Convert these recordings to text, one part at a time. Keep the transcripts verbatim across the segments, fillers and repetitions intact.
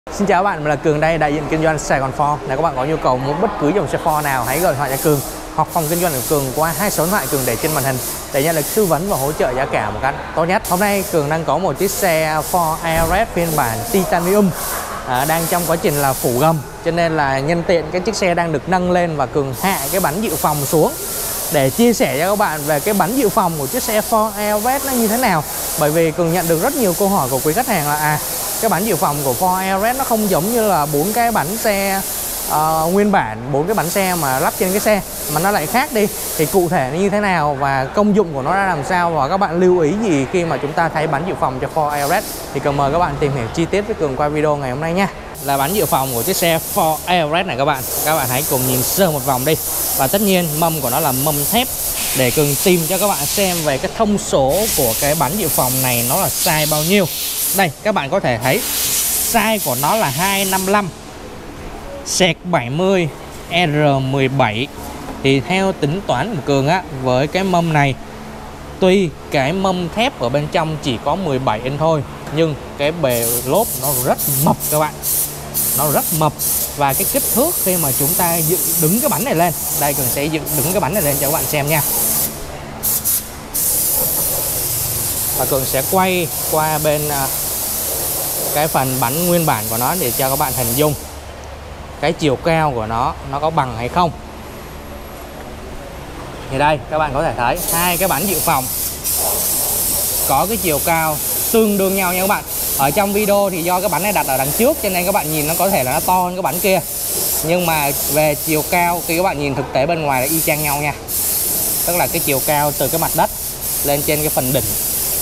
Xin chào các bạn, mình là Cường đây, đại diện kinh doanh Sài Gòn Ford. Nếu các bạn có nhu cầu mua bất cứ dòng xe Ford nào, hãy gọi điện thoại cho Cường hoặc phòng kinh doanh của Cường qua hai số điện thoại Cường để trên màn hình để nhận được tư vấn và hỗ trợ giá cả một cách tốt nhất. Hôm nay Cường đang có một chiếc xe Ford Everest phiên bản Titanium à, đang trong quá trình là phủ gầm, cho nên là nhân tiện cái chiếc xe đang được nâng lên và Cường hạ cái bánh dự phòng xuống để chia sẻ cho các bạn về cái bánh dự phòng của chiếc xe Ford Everest nó như thế nào. Bởi vì Cường nhận được rất nhiều câu hỏi của quý khách hàng là à cái bánh dự phòng của Ford Everest nó không giống như là bốn cái bánh xe uh, nguyên bản, bốn cái bánh xe mà lắp trên cái xe, mà nó lại khác đi. Thì cụ thể nó như thế nào và công dụng của nó ra làm sao, và các bạn lưu ý gì khi mà chúng ta thay bánh dự phòng cho Ford Everest, thì Cường mời các bạn tìm hiểu chi tiết với Cường qua video ngày hôm nay nha. Là bánh dự phòng của chiếc xe Ford Everest này các bạn. Các bạn hãy cùng nhìn sơ một vòng đi. Và tất nhiên mâm của nó là mâm thép, để Cường tìm cho các bạn xem về cái thông số của cái bánh dự phòng này nó là size bao nhiêu. Đây các bạn có thể thấy size của nó là hai năm lăm xẹt bảy mươi R mười bảy. Thì theo tính toán của Cường á, với cái mâm này, tuy cái mâm thép ở bên trong chỉ có mười bảy inch thôi, nhưng cái bề lốp nó rất mập các bạn. Nó rất mập. Và cái kích thước khi mà chúng ta dựng đứng cái bánh này lên, đây Cường sẽ dựng đứng cái bánh này lên cho các bạn xem nha. Và Cường sẽ quay qua bên cái phần bánh nguyên bản của nó để cho các bạn hình dung cái chiều cao của nó nó có bằng hay không. Thì đây các bạn có thể thấy hai cái bánh dự phòng có cái chiều cao tương đương nhau nha các bạn. Ở trong video thì do cái bánh này đặt ở đằng trước cho nên các bạn nhìn nó có thể là nó to hơn cái bánh kia, nhưng mà về chiều cao khi các bạn nhìn thực tế bên ngoài là y chang nhau nha. Tức là cái chiều cao từ cái mặt đất lên trên cái phần đỉnh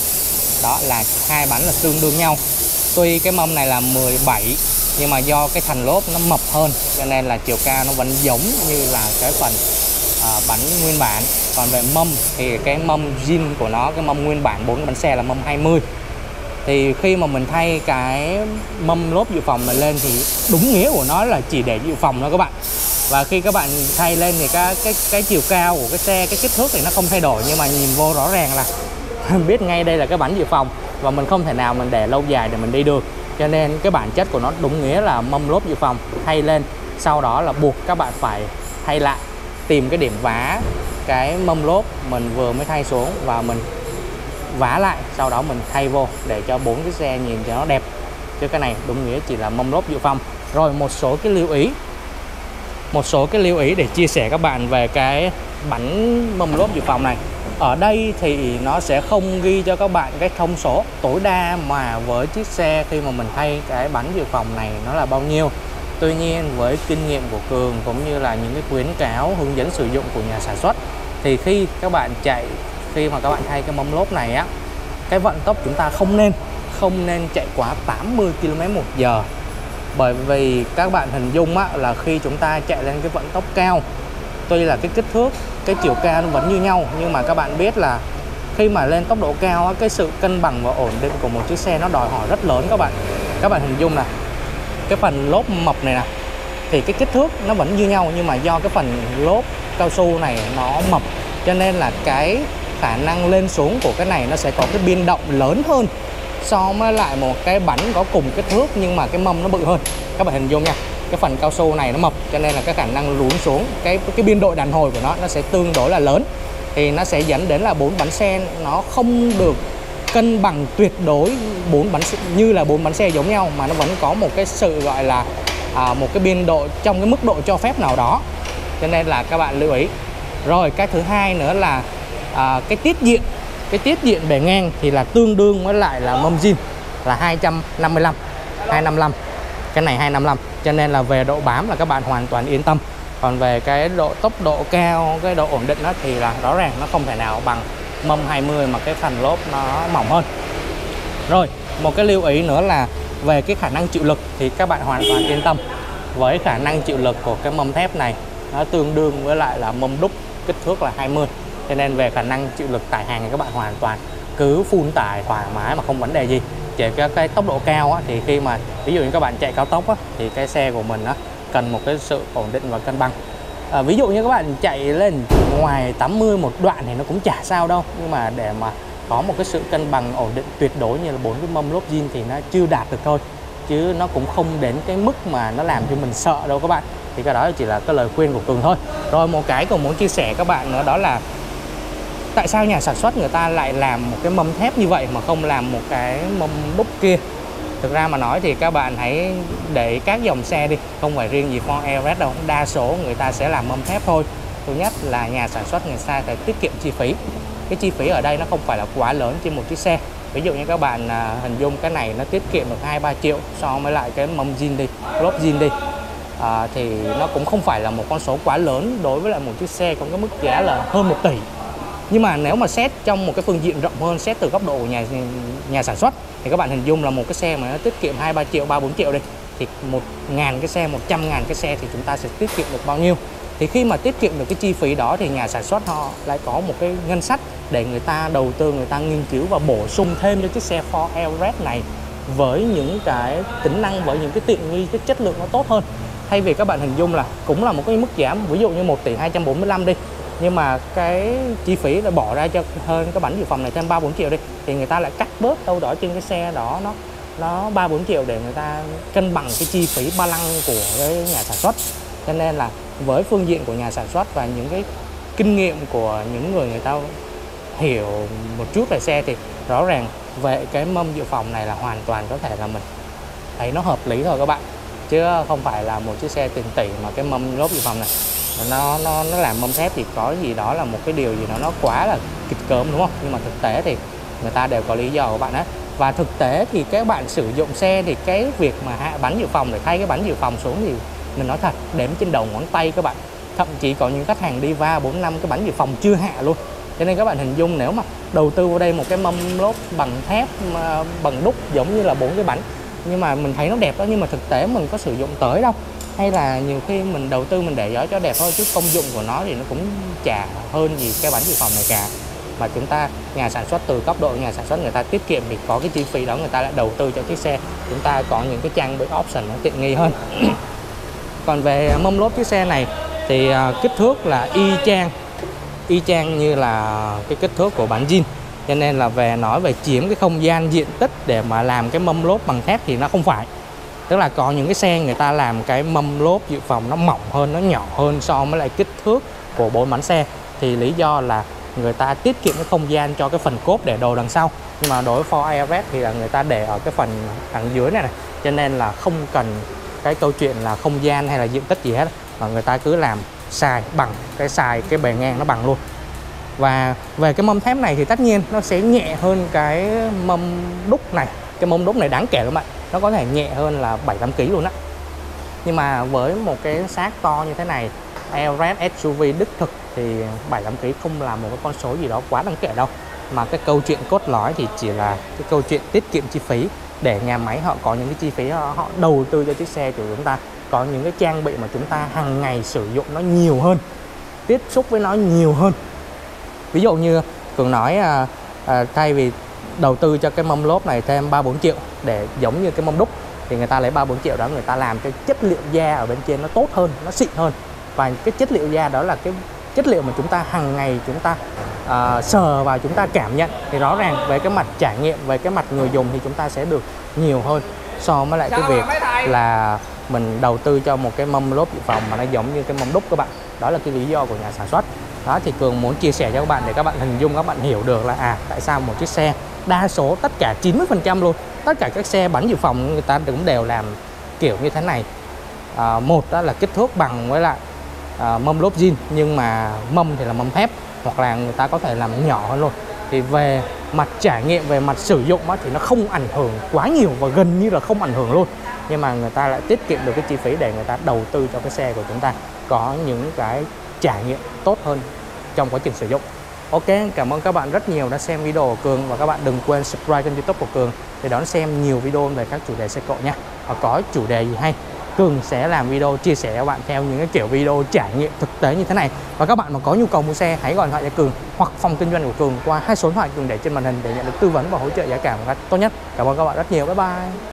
đó là hai bánh là tương đương nhau. Tuy cái mâm này là mười bảy, nhưng mà do cái thành lốp nó mập hơn cho nên là chiều cao nó vẫn giống như là cái phần à, bánh nguyên bản. Còn về mâm thì cái mâm zin của nó, cái mâm nguyên bản bốn cái bánh xe là mâm hai mươi. Thì khi mà mình thay cái mâm lốp dự phòng này lên thì đúng nghĩa của nó là chỉ để dự phòng thôi các bạn. Và khi các bạn thay lên thì cái cái cái chiều cao của cái xe, cái kích thước thì nó không thay đổi, nhưng mà nhìn vô rõ ràng là biết ngay đây là cái bánh dự phòng và mình không thể nào mình để lâu dài để mình đi được. Cho nên cái bản chất của nó đúng nghĩa là mâm lốp dự phòng thay lên, sau đó là buộc các bạn phải thay lại, tìm cái điểm vá cái mâm lốp mình vừa mới thay xuống và mình vá lại, sau đó mình thay vô để cho bốn cái xe nhìn cho nó đẹp. Chứ cái này đúng nghĩa chỉ là mâm lốp dự phòng. Rồi một số cái lưu ý một số cái lưu ý để chia sẻ các bạn về cái bánh mâm lốp dự phòng này. Ở đây thì nó sẽ không ghi cho các bạn cái thông số tối đa mà với chiếc xe khi mà mình thay cái bánh dự phòng này nó là bao nhiêu. Tuy nhiên với kinh nghiệm của Cường cũng như là những cái khuyến cáo hướng dẫn sử dụng của nhà sản xuất, thì khi các bạn chạy, khi mà các bạn thay cái mâm lốp này á, cái vận tốc chúng ta không nên không nên chạy quá tám mươi ki lô mét một giờ. Bởi vì các bạn hình dung á, là khi chúng ta chạy lên cái vận tốc cao, tuy là cái kích thước, cái chiều cao nó vẫn như nhau, nhưng mà các bạn biết là khi mà lên tốc độ cao á, cái sự cân bằng và ổn định của một chiếc xe nó đòi hỏi rất lớn các bạn. Các bạn hình dung là cái phần lốp mập này nè, thì cái kích thước nó vẫn như nhau, nhưng mà do cái phần lốp cao su này nó mập cho nên là cái khả năng lên xuống của cái này nó sẽ có cái biên động lớn hơn so với lại một cái bánh có cùng kích thước nhưng mà cái mâm nó bự hơn. Các bạn hình dung nha, cái phần cao su này nó mập cho nên là cái khả năng lún xuống, cái cái biên độ đàn hồi của nó nó sẽ tương đối là lớn, thì nó sẽ dẫn đến là bốn bánh xe nó không được cân bằng tuyệt đối bốn bánh như là bốn bánh xe giống nhau, mà nó vẫn có một cái sự gọi là à, một cái biên độ trong cái mức độ cho phép nào đó, cho nên là các bạn lưu ý. Rồi cái thứ hai nữa là à, cái tiết diện cái tiết diện bề ngang thì là tương đương với lại là mâm zin là hai trăm năm mươi lăm, hai năm lăm, cái này hai năm lăm, cho nên là về độ bám là các bạn hoàn toàn yên tâm. Còn về cái độ tốc độ cao, cái độ ổn định đó thì là rõ ràng nó không thể nào bằng mâm hai mươi mà cái phần lốp nó mỏng hơn. Rồi một cái lưu ý nữa là về cái khả năng chịu lực thì các bạn hoàn toàn yên tâm. Với khả năng chịu lực của cái mâm thép này nó tương đương với lại là mâm đúc kích thước là hai mươi, cho nên về khả năng chịu lực tải hàng thì các bạn hoàn toàn cứ full tải thoải mái mà không vấn đề gì. Chỉ cái, cái tốc độ cao á, thì khi mà ví dụ như các bạn chạy cao tốc á, thì cái xe của mình á, cần một cái sự ổn định và cân bằng. À, ví dụ như các bạn chạy lên ngoài tám mươi một đoạn thì nó cũng chả sao đâu, nhưng mà để mà có một cái sự cân bằng ổn định tuyệt đối như là bốn cái mâm lốp zin thì nó chưa đạt được thôi. chứ nó cũng không đến cái mức mà nó làm cho mình sợ đâu các bạn. Thì cái đó chỉ là cái lời khuyên của Cường thôi. Rồi một cái Cường muốn chia sẻ các bạn nữa đó là tại sao nhà sản xuất người ta lại làm một cái mâm thép như vậy mà không làm một cái mâm đúc kia. Thực ra mà nói thì các bạn hãy để các dòng xe đi, không phải riêng gì Ford Everest đâu, đa số người ta sẽ làm mâm thép thôi. Thứ nhất là nhà sản xuất người ta phải tiết kiệm chi phí. Cái chi phí ở đây nó không phải là quá lớn trên một chiếc xe. Ví dụ như các bạn à, hình dung cái này nó tiết kiệm được hai ba triệu so với lại cái mâm zin đi, lốp zin đi. À, thì nó cũng không phải là một con số quá lớn đối với lại một chiếc xe có cái mức giá là hơn một tỷ. Nhưng mà nếu mà xét trong một cái phương diện rộng hơn, xét từ góc độ của nhà nhà sản xuất thì các bạn hình dung là một cái xe mà nó tiết kiệm hai ba triệu, ba bốn triệu đi, thì một ngàn cái xe, một trăm ngàn cái xe thì chúng ta sẽ tiết kiệm được bao nhiêu. Thì khi mà tiết kiệm được cái chi phí đó thì nhà sản xuất họ lại có một cái ngân sách để người ta đầu tư, người ta nghiên cứu và bổ sung thêm cho chiếc xe Ford Everest này với những cái tính năng, với những cái tiện nghi, cái chất lượng nó tốt hơn. Thay vì các bạn hình dung là cũng là một cái mức giá ví dụ như một tỷ hai trăm bốn mươi lăm đi, nhưng mà cái chi phí là bỏ ra cho hơn cái bánh dự phòng này thêm ba bốn triệu đi, thì người ta lại cắt bớt đâu đó trên cái xe đó nó nó ba bốn triệu để người ta cân bằng cái chi phí ba lăng của cái nhà sản xuất. Cho nên là với phương diện của nhà sản xuất và những cái kinh nghiệm của những người người ta hiểu một chút về xe thì rõ ràng về cái mâm dự phòng này là hoàn toàn có thể là mình thấy nó hợp lý thôi các bạn, chứ không phải là một chiếc xe tiền tỷ mà cái mâm lốp dự phòng này nó nó nó làm mâm thép thì có gì đó là một cái điều gì đó nó quá là kịch cỡm, đúng không? Nhưng mà thực tế thì người ta đều có lý do của bạn á. Và thực tế thì các bạn sử dụng xe thì cái việc mà hạ bánh dự phòng để thay cái bánh dự phòng xuống thì mình nói thật đếm trên đầu ngón tay các bạn. Thậm chí có những khách hàng đi va bốn năm cái bánh dự phòng chưa hạ luôn. Cho nên các bạn hình dung nếu mà đầu tư vào đây một cái mâm lốp bằng thép bằng đúc giống như là bốn cái bánh, nhưng mà mình thấy nó đẹp đó, nhưng mà thực tế mình có sử dụng tới đâu. Hay là nhiều khi mình đầu tư mình để gió cho đẹp thôi, chứ công dụng của nó thì nó cũng chả hơn gì cái bánh dự phòng này cả. Mà chúng ta, nhà sản xuất, từ góc độ nhà sản xuất người ta tiết kiệm thì có cái chi phí đó, người ta lại đầu tư cho chiếc xe, chúng ta có những cái trang bị option nó tiện nghi hơn. Còn về mâm lốp chiếc xe này thì kích thước là y chang y chang như là cái kích thước của bản zin. Cho nên là về nói về chiếm cái không gian diện tích để mà làm cái mâm lốp bằng thép thì nó không phải. Tức là có những cái xe người ta làm cái mâm lốp dự phòng nó mỏng hơn, nó nhỏ hơn so với lại kích thước của bốn bánh xe, thì lý do là người ta tiết kiệm cái không gian cho cái phần cốp để đồ đằng sau. Nhưng mà đối với Ford Everest thì là người ta để ở cái phần đằng dưới này này, cho nên là không cần cái câu chuyện là không gian hay là diện tích gì hết, mà người ta cứ làm xài bằng cái xài cái bề ngang nó bằng luôn. Và về cái mâm thép này thì tất nhiên nó sẽ nhẹ hơn cái mâm đúc này. Cái mâm đúc này đáng kể các bạn, nó có thể nhẹ hơn là bảy tám ki lô gam luôn á. Nhưng mà với một cái xác to như thế này, Everest ét u vê đích thực thì bảy tám ki lô gam không là một cái con số gì đó quá đáng kể đâu. Mà cái câu chuyện cốt lõi thì chỉ là cái câu chuyện tiết kiệm chi phí, để nhà máy họ có những cái chi phí họ, họ đầu tư cho chiếc xe của chúng ta, có những cái trang bị mà chúng ta hàng ngày sử dụng nó nhiều hơn, tiếp xúc với nó nhiều hơn. Ví dụ như Cường nói à, à, thay vì đầu tư cho cái mâm lốp này thêm ba bốn triệu để giống như cái mâm đúc, thì người ta lấy ba bốn triệu đó người ta làm cho chất liệu da ở bên trên nó tốt hơn, nó xịn hơn. Và cái chất liệu da đó là cái chất liệu mà chúng ta hàng ngày chúng ta uh, sờ vào, chúng ta cảm nhận, thì rõ ràng về cái mặt trải nghiệm, về cái mặt người dùng thì chúng ta sẽ được nhiều hơn so với lại cái việc là mình đầu tư cho một cái mâm lốp dự phòng mà nó giống như cái mâm đúc các bạn. Đó là cái lý do của nhà sản xuất. Đó thì Cường muốn chia sẻ cho các bạn để các bạn hình dung, các bạn hiểu được là à tại sao một chiếc xe, đa số tất cả chín mươi phần trăm luôn, tất cả các xe bánh dự phòng người ta cũng đều làm kiểu như thế này. À, một đó là kích thước bằng với lại à, mâm lốp zin, nhưng mà mâm thì là mâm thép, hoặc là người ta có thể làm nhỏ hơn luôn. Thì về mặt trải nghiệm, về mặt sử dụng á, thì nó không ảnh hưởng quá nhiều và gần như là không ảnh hưởng luôn. Nhưng mà người ta lại tiết kiệm được cái chi phí để người ta đầu tư cho cái xe của chúng ta có những cái trải nghiệm tốt hơn trong quá trình sử dụng. Ok, cảm ơn các bạn rất nhiều đã xem video của Cường, và các bạn đừng quên subscribe kênh YouTube của Cường để đón xem nhiều video về các chủ đề xe cộ nha. Và có chủ đề gì hay, Cường sẽ làm video chia sẻ cho bạn theo những cái kiểu video trải nghiệm thực tế như thế này. Và các bạn mà có nhu cầu mua xe, hãy gọi điện thoại cho Cường hoặc phòng kinh doanh của Cường qua hai số điện thoại Cường để trên màn hình để nhận được tư vấn và hỗ trợ giá cả một cách tốt nhất. Cảm ơn các bạn rất nhiều. Bye bye.